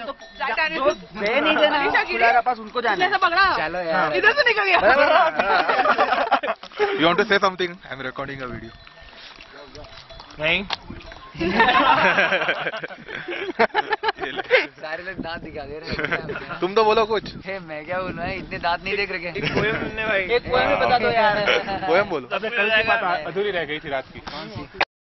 वे नहीं देना खुलारा पास उनको जाना है। चलो यार इधर से निकल गया। You want to say something? I'm recording a video. नहीं। सारे लोग दांत दिखा दे रहे हैं। तुम तो बोलो कुछ। मैं क्या बोलूं है, इतने दांत नहीं देख रखे। एक पोएम सुनने भाई। एक पोएम बता दो यार। पोएम बोलो। कल की बात अधूरी रह गई थी रात की।